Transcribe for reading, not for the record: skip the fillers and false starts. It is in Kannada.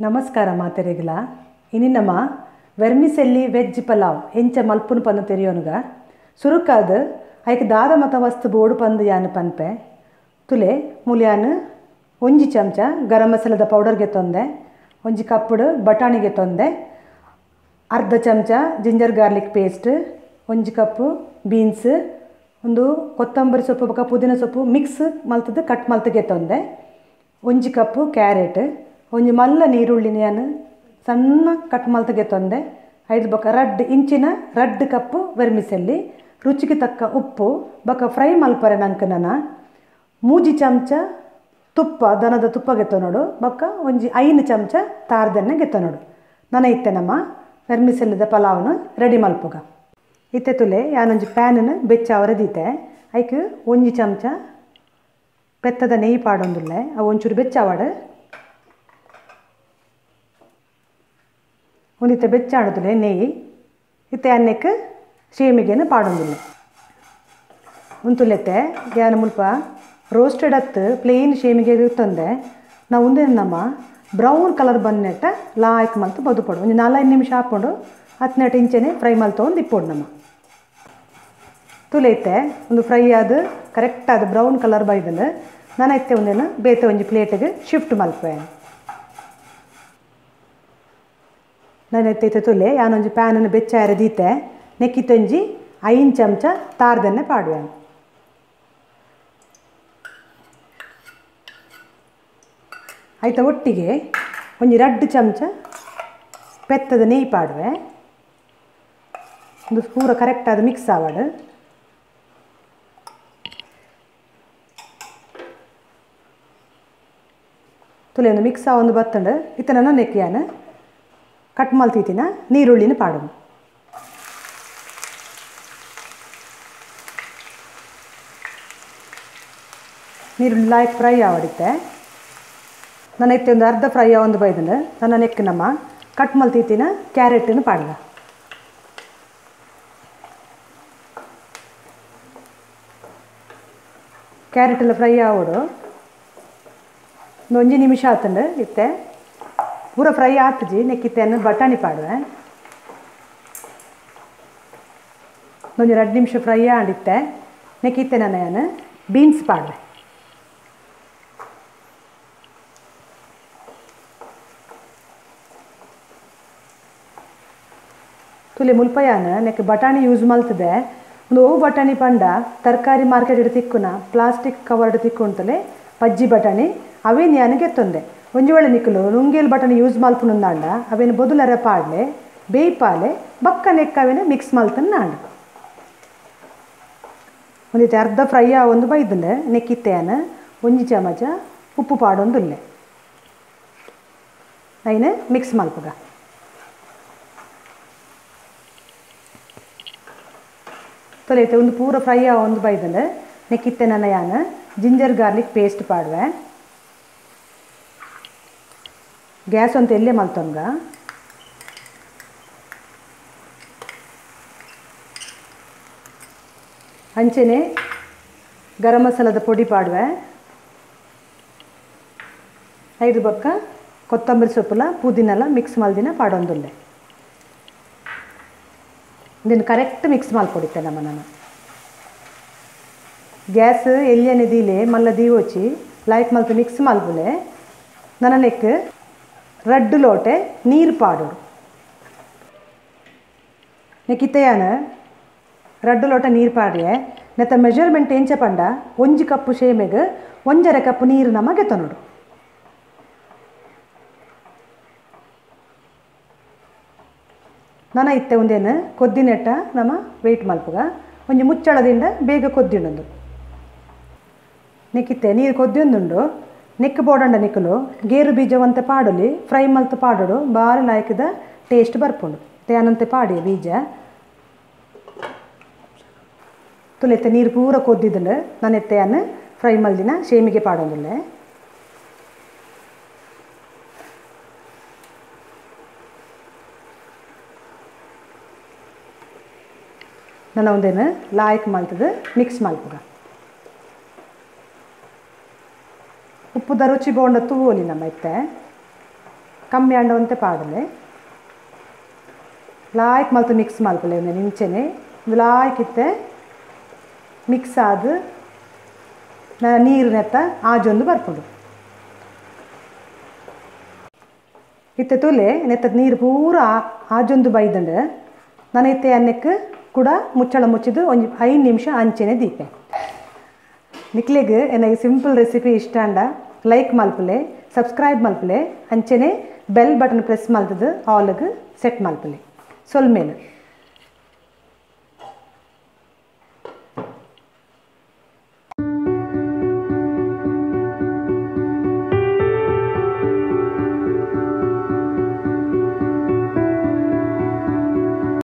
ನಮಸ್ಕಾರ ಮಾತೆರೆಗ್ಲ ಇನ್ನಿನಮ್ಮ ವೆರ್ಮಿಸೆಲ್ಲಿ ವೆಜ್ ಪಲಾವ್ ಎಂಚ ಮಲ್ಪುನು ಪಂದು ತೆರಿಯೋನುಗ ಸುರುಕಾದ ಐಕ್ ದಾದ ಮತ ವಸ್ತು ಬೋಡು ಪಂದು ಯಾನು ಪನ್ಪೆ ತುಲೆ ಮುಲಿಯಾನು ಒಂಜಿ ಚಮಚ ಗರಂ ಮಸಾಲದ ಪೌಡರ್ಗೆ ತೊಂದೆ ಒಂಜಿ ಕಪ್ಪುಡು ಬಟಾಣಿಗೆ ತೊಂದೆ ಅರ್ಧ ಚಮಚ ಜಿಂಜರ್ ಗಾರ್ಲಿಕ್ ಪೇಸ್ಟ್ ಒಂಜಿ ಕಪ್ಪು ಬೀನ್ಸ್ ಒಂದು ಕೊತ್ತಂಬರಿ ಸೊಪ್ಪು ಬೊಕ ಪುದೀನ ಸೊಪ್ಪು ಮಿಕ್ಸ್ ಮಲ್ತದ ಕಟ್ ಮಲ್ತಗೆ ತೊಂದೆ ಒಂಜಿ ಕಪ್ಪು ಕ್ಯಾರೆಟ್ ಒಂಜಿ ಮಲ್ಲ ನೀರುಳ್ಳಿನ ಯಾನು ಸಣ್ಣ ಕಟ್ ಮಲ್ತಗೆ ತೊಂದೆ ಐದು ಬೊಕ ಇಂಚಿನ ರಡ್ಡ್ ಕಪ್ಪು ವೆರ್ಮಿಸೆಲ್ಲಿ ರುಚಿಗೆ ತಕ್ಕ ಉಪ್ಪು ಬೊಕ ಫ್ರೈ ಮಲ್ಪರೆ ನಂಕನನ ಮೂಜಿ ಚಮಚ ತುಪ್ಪ ದನದ ತುಪ್ಪ ಗೆತ್ತನೋಡು ಬೊಕ ಒಂಜಿ 5 ಚಮಚ ತಾರ್ದೆಣ್ಣೆ ಗೆತ್ತನೋಡು ನನ ಇತ್ತೆ ನಮ್ಮ ವೆರ್ಮಿಸೆಲ್ಲಿದ ಪಲಾವ್ನು ರೆಡಿ ಮಲ್ಪುಗ ಇತ್ತೆ ತುಲೆ ಯಾನೊಂಜಿ ಪ್ಯಾನನ್ನು ಬೆಚ್ಚಾವರೆ ದೀತೆ ಐಕ್ ಒಂಜಿ ಚಮಚ ಪೆತ್ತದ ನೆಯ್ಯಿ ಪಾಡೊಂದುಲ್ಲೆ ಅವು ಒಂಚೂರು ಬೆಚ್ಚಾವಡು ಒಂದಿತ್ತೆ ಬೆಚ್ಚಾಡುದುಲೆ ನೆಯ್ಯಿ ಇತ್ತೆ ಅನ್ನಕ್ಕೆ ಶೇಮಿಗೆನ ಪಾಡೊಂದುಲ್ಲೆ ಉಂತುಲೆತ್ತೆ ಯಾನ ಮುಲ್ಪ ರೋಸ್ಟೆಡ್ ಹತ್ತು ಪ್ಲೇನ್ ಶೇಮಿಗೆ ತಂದೆ ನಾವು ಉಂದೆ ನಮ್ಮ ಬ್ರೌನ್ ಕಲರ್ ಬನ್ನೆಟ್ಟ ಲಾಯ್ಕ್ ಮಲ್ತು ಬದುಪಡು ಒಂದು 4-5 ನಿಮಿಷ ಹಾಕ್ಕೊಂಡು 10 ಇಂಚನೆ ಫ್ರೈ ಮಲ್ತೊಂದು ಇಪ್ಪೊಡು ನಮ್ಮ ತುಲೈತೆ ಒಂದು ಫ್ರೈ ಆದ ಕರೆಕ್ಟ್ ಆದ ಬ್ರೌನ್ ಕಲರ್ ಬೈದಲು ನಾನು ಐತೆ ಒಂದೇನು ಬೇತೆ ಒಂಜಿ ಪ್ಲೇಟಿಗೆ ಶಿಫ್ಟ್ ಮಲ್ಪೆ ನಾನು ಎತ್ತೈತೆ ತುಲೆ ಯಾನೊಂಜಿ ಪ್ಯಾನನ್ನು ಬೆಚ್ಚಾರೆ ದೀತೆ ನೆಕ್ಕಿತ್ತೊಂಜಿ 5 ಚಮಚ ತಾರ್ದೆಣ್ಣೆ ಪಾಡುವೆ ಆಯ್ತಾ ಒಟ್ಟಿಗೆ ಒಂಜಿ 2 ಚಮಚ ಪೆತ್ತದ ನೆಯ್ಯಿ ಪಾಡುವೆ ಒಂದು ಪೂರ ಕರೆಕ್ಟ್ ಆದ ಮಿಕ್ಸ್ ಆವಡು ತುಲೆ ಒಂದು ಮಿಕ್ಸ್ ಒಂದು ಬತ್ತಂಡು ಇತ್ತನ ನೆಕ್ಕಿಯಾನ ಕಟ್ ಮಲ್ತೀತಿನ ನೀರುಳ್ಳಿನ ಪಾಡು ನೀರುಳ್ಳಿ ಲಾಯ್ಕ್ ಫ್ರೈ ಆವಡಿತ್ತೆ ನನ್ನ ಇತ್ತೆ ಒಂದು ಅರ್ಧ ಫ್ರೈ ಒಂದು ಬೈದನು ನನ್ನ ನೆಕ್ ನಮ್ಮ ಕಟ್ ಮಲ್ತೀತಿನ ಕ್ಯಾರೆಟನ್ನು ಪಾಡ್ಗ ಕ್ಯಾರೆಟ್ ಎಲ್ಲ ಫ್ರೈ ಆವಡು ಒಂಜಿ ನಿಮಿಷ ಆತಂಡು ಇತ್ತೆ ಪೂರ ಫ್ರೈ ಆತಜಿ ನೆಕ್ಕಿತ್ತೇನು ಬಟಾಣಿ ಪಾಡುವೆ ಒಂದು 2 ನಿಮಿಷ ಫ್ರೈ ಆಡಿತ್ತೆ ನೆಕ್ಕಿತ್ತೆ ನಾನು ಬೀನ್ಸ್ ಪಾಡುವೆ ತುಲೆ ಮುಲ್ಪಯಾನ ನೆಕ್ ಬಟಾಣಿ ಯೂಸ್ ಮಲ್ತದೆ ಒಂದು ಓವು ಬಟಾಣಿ ಪಂಡ ತರಕಾರಿ ಮಾರ್ಕೆಟ್ ಇಡು ತಿಕ್ಕುನ ಪ್ಲಾಸ್ಟಿಕ್ ಕವರ್ಡ್ ತಿಕ್ಕುಂತಲೆ ಪಜ್ಜಿ ಬಟಾಣಿ ಅವೇನು ಯಾನು ಗೆತ್ತೊಂದೆ ಒಂಜಿ ವೇಳೆ ನಿಕ್ಕಲು ನುಂಗೇಲ್ ಬಟನ್ ಯೂಸ್ ಮಲ್ಪುನುಂದಾಂಡ ಅವೇನು ಬೊದುಲರ ಪಾಡ್ಲೆ ಬೇಯ್ಪಾಲೆ ಬಕ್ಕ ನೆಕ್ಕ ಅವೇನು ಮಿಕ್ಸ್ ಮಲ್ತನ ನಾಂಡ ಒಂದಿತ್ತೆ ಅರ್ಧ ಫ್ರೈ ಒಂದು ಬೈದಂಡೆ ನೆಕ್ಕಿತ್ತೆಯನ ಒಂಜಿ ಚಮಚ ಉಪ್ಪು ಪಾಡೊಂದುಲ್ಲೆ ಐನು ಮಿಕ್ಸ್ ಮಲ್ಪುಗ ತೊಲೈತೆ ಒಂದು ಪೂರ ಫ್ರೈ ಒಂದು ಬೈದಂಡೆ ನೆಕ್ಕಿತ್ತೆ ನನ್ನ ಯಾನ ಜಿಂಜರ್ ಗಾರ್ಲಿಕ್ ಪೇಸ್ಟ್ ಪಾಡುವೆ ಗ್ಯಾಸ್ ಅಂತ ಎಲ್ಲೇ ಮಲ್ತೊಂಗ ಅಂಚೆನೆ ಗರಂ ಮಸಾಲದ ಪೊಡಿ ಪಾಡುವೆ 5 ಬೊಕ್ಕ ಕೊತ್ತಂಬರಿ ಸೊಪ್ಪುಲ ಪುದೀನೆಲ್ಲ ಮಿಕ್ಸ್ ಮಲ್ದಿನ ಪಾಡೊಂದುಲ್ಲೆ ಇದನ್ನು ಕರೆಕ್ಟ್ ಮಿಕ್ಸ್ ಮಲ್ಪೊಡಿತೆ ನಮ್ಮ ನಾನು ಗ್ಯಾಸ್ ಎಲ್ಲಿಯನೆ ದೀಲೆ ಮಲ್ಲ ದೀವೋಚಿ ಲೈಕ್ ಮಲ್ತು ಮಿಕ್ಸ್ ಮಲ್ಪುಲೆ ನನ್ನ ನೆಕ್ 2 ಲೋಟೆ ನೀರು ಪಾಡೋಡು ನೆಕ್ಕಿತ್ತೆಯಾನ 2 ಲೋಟ ನೀರು ಪಾಡ್ರೆ ನೆತ್ತ ಮೆಜರ್ಮೆಂಟ್ ಎಂಚ ಪಂಡ ಒಂಜಿ ಕಪ್ಪು ಶೇಮೆಗೆ 1.5 ಕಪ್ ನೀರು ನಮ್ಮ ಗೆತ್ತನೋಡು ನನ್ನ ಇತ್ತೆ ಒಂದೇನು ಕೊದ್ದಿನೆಟ್ಟ ನಮ್ಮ ವೆಯ್ಟ್ ಮಲ್ಪುಗ ಒಂಜಿ ಮುಚ್ಚಳದಿಂದ ಬೇಗ ಕೊದ್ದಿಂಡು ನೆಕ್ಕಿತ್ತೆ ನೀರು ಕೊದ್ದಿಂದುಂಡು ನೆಕ್ ಬೋಡಂಡ ನಿಕ್ಕಲು ಗೇರು ಬೀಜವಂತೆ ಪಾಡಲಿ ಫ್ರೈ ಮಲ್ತು ಪಾಡೋಡು ಬಾರಿ ಲಾಯ್ಕದ ಟೇಸ್ಟ್ ಬರ್ಪುಂಡು ತೇನಂತೆ ಪಾಡಿ ಬೀಜ ತುಲೆತ್ತೆ ನೀರು ಪೂರ ಕೊದ್ದಿದ್ದಲು ನಾನು ಎತ್ತೆಯನ್ನು ಫ್ರೈ ಮಲ್ದಿನ ಶೇಮಿಗೆ ಪಾಡೋದಿಲ್ಲ ನಾನು ಒಂದೇನು ಲಾಯ್ಕ್ ಮಲ್ತದು ಮಿಕ್ಸ್ ಮಲ್ಪುಗ ಉಪ್ಪುದ ರುಚಿ ಬೋಂಡ ತೂವೋಲಿ ನಮ್ಮ ಇತ್ತೆ ಕಮ್ಮಿ ಅಂಡವಂತೆ ಪಾಡಲೆ ಲಾಯ್ಕ್ ಮಲ್ತು ಮಿಕ್ಸ್ ಮಲ್ಪಲೆ ಇಂಚೆನೆ ಒಂದು ಲಾಯ್ಕ್ ಇತ್ತೆ ಮಿಕ್ಸ್ ಆದ ನೀರು ನೆತ್ತ ಆಜೊಂದು ಬರ್ಕೊಂಡು ಇತ್ತೆ ತುಲೆ ನೆತ್ತದ ನೀರು ಪೂರ ಆಜೊಂದು ಬೈದಂಡು ನಾನು ಇತ್ತೆ ಅನ್ನಕ್ಕೆ ಕೂಡ ಮುಚ್ಚಳ ಮುಚ್ಚಿದ್ದು ಒಂದು 5 ನಿಮಿಷ ಅಂಚೆನೆ ದೀಪೆ ನಿಕ್ಲೆಗೆ ನನಗೆ ಸಿಂಪಲ್ ರೆಸಿಪಿ ಇಷ್ಟ ಅಂಡ ಲೈಕ್ ಮಲ್ಪಲೆ ಸಬ್ಸ್ಕ್ರೈಬ್ ಮಲ್ಪಲೆ ಅಂಚೆನೆ ಬೆಲ್ ಬಟನ್ ಪ್ರೆಸ್ ಮಲ್ತದು ಆಲ್ಗೆ ಸೆಟ್ ಮಲ್ಪಲೆ ಸೊಲ್ ಮೇಲೆ